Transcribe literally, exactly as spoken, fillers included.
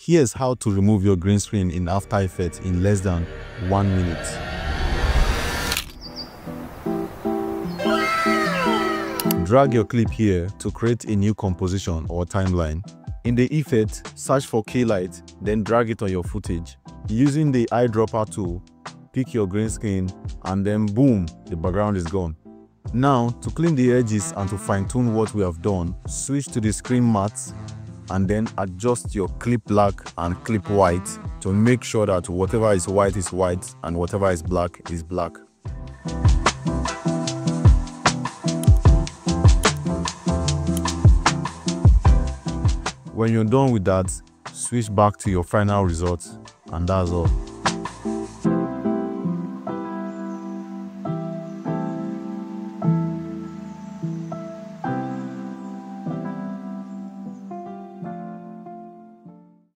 Here's how to remove your green screen in After Effects in less than one minute. Drag your clip here to create a new composition or timeline. In the effect, search for key light, then drag it on your footage. Using the eyedropper tool, pick your green screen, and then boom, the background is gone. Now, to clean the edges and to fine-tune what we have done, switch to the screen matte and then adjust your clip black and clip white to make sure that whatever is white is white and whatever is black is black. When you're done with that, switch back to your final result, and that's all.